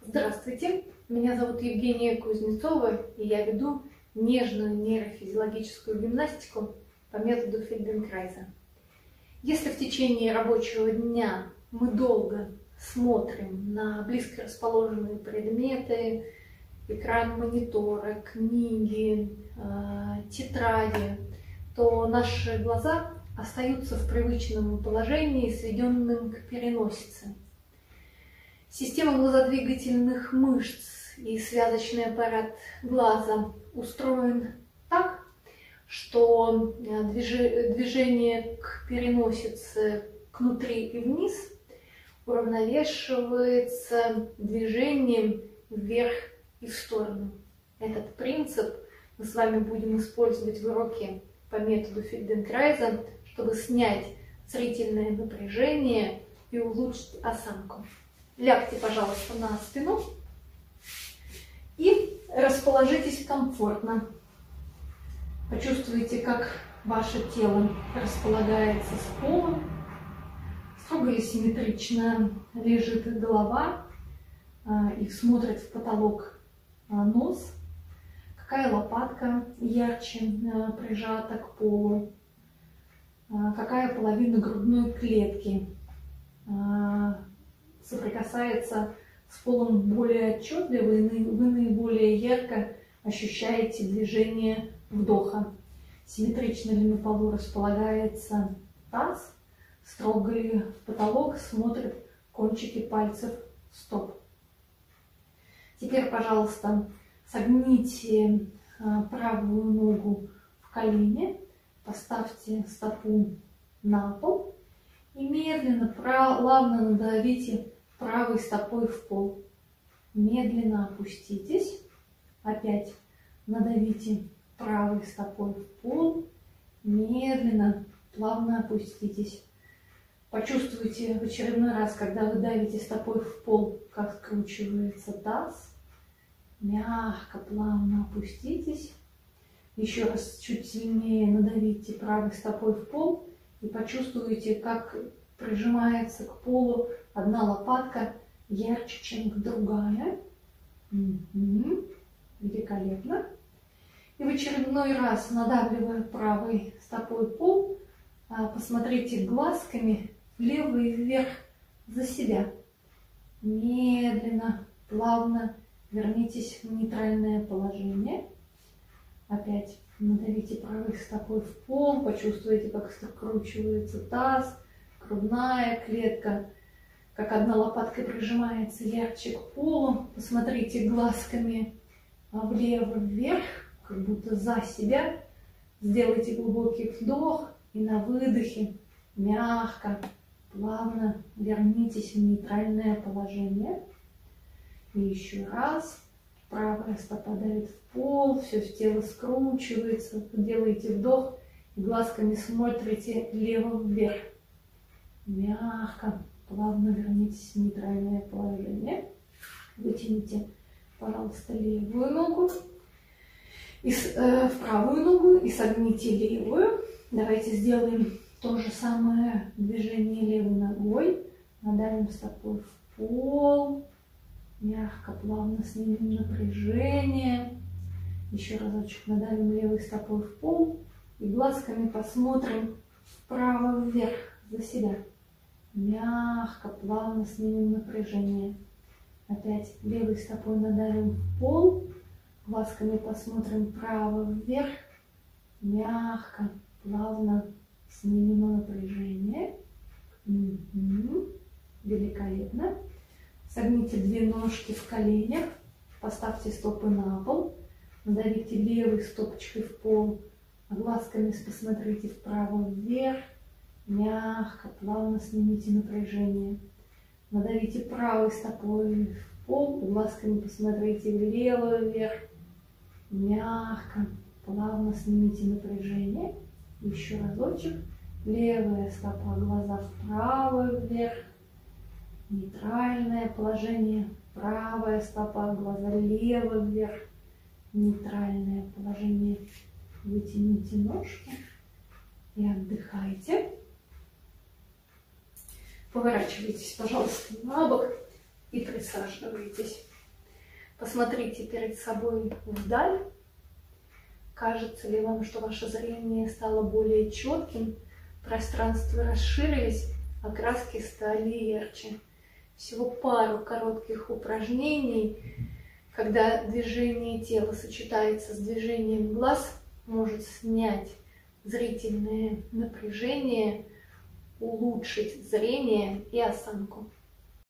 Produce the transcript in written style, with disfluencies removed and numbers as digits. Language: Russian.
Здравствуйте, меня зовут Евгения Кузнецова, и я веду нежную нейрофизиологическую гимнастику по методу Фельденкрайза. Если в течение рабочего дня мы долго смотрим на близко расположенные предметы, экран монитора, книги, тетради, то наши глаза остаются в привычном положении, сведенным к переносице. Система глазодвигательных мышц и связочный аппарат глаза устроен так, что движение к переносице кнутри и вниз уравновешивается движением вверх и в сторону. Этот принцип мы с вами будем использовать в уроке по методу Фельденкрайза, чтобы снять зрительное напряжение и улучшить осанку. Лягте, пожалуйста, на спину и расположитесь комфортно. Почувствуйте, как ваше тело располагается с полом. Строго и симметрично лежит голова и смотрит в потолок нос. Какая лопатка ярче прижата к полу. Какая половина грудной клетки соприкасается с полом более отчетливо, и вы наиболее ярко ощущаете движение вдоха. Симметрично ли на полу располагается таз, строго ли в потолок смотрят кончики пальцев стоп. Теперь, пожалуйста, согните правую ногу в колени, поставьте стопу на пол и медленно, плавно надавите правой стопой в пол. Медленно опуститесь. Опять надавите правой стопой в пол. Медленно, плавно опуститесь. Почувствуйте в очередной раз, когда вы давите стопой в пол, как скручивается таз. Мягко, плавно опуститесь. Еще раз чуть сильнее надавите правой стопой в пол. И почувствуете, как прижимается к полу одна лопатка ярче, чем другая. Великолепно. И в очередной раз, надавливая правой стопой пол, посмотрите глазками влево и вверх за себя. Медленно, плавно вернитесь в нейтральное положение. Опять надавите правой стопой в пол, почувствуйте, как скручивается таз, грудная клетка, как одна лопатка прижимается ярче к полу. Посмотрите глазками влево-вверх, как будто за себя. Сделайте глубокий вдох и на выдохе мягко, плавно вернитесь в нейтральное положение. И еще раз. Правая стопа давит в пол, все тело скручивается. Делаете вдох и глазками смотрите лево вверх. Мягко, плавно вернитесь в нейтральное положение. Вытяните, пожалуйста, левую ногу в правую ногу и согните левую. Давайте сделаем то же самое движение левой ногой. Надавим стопой в пол. Мягко, плавно снимем напряжение. Еще разочек надавим левой стопой в пол. И глазками посмотрим вправо вверх за себя. Мягко, плавно снимем напряжение. Опять левой стопой надавим в пол. Глазками посмотрим вправо вверх. Мягко, плавно снимем напряжение. Великолепно. Согните две ножки в коленях, поставьте стопы на пол, надавите левой стопочкой в пол, а глазками посмотрите вправо вверх, мягко, плавно снимите напряжение. Надавите правой стопой в пол, глазками посмотрите влево вверх, мягко, плавно снимите напряжение. Еще разочек, левая стопа, глаза вправо вверх. Нейтральное положение, правая стопа, глаза лево вверх, нейтральное положение. Вытяните ножки и отдыхайте. Поворачивайтесь, пожалуйста, на бок и присаживайтесь. Посмотрите перед собой вдаль. Кажется ли вам, что ваше зрение стало более четким, пространства расширились, а краски стали ярче? Всего пару коротких упражнений, когда движение тела сочетается с движением глаз, может снять зрительное напряжение, улучшить зрение и осанку.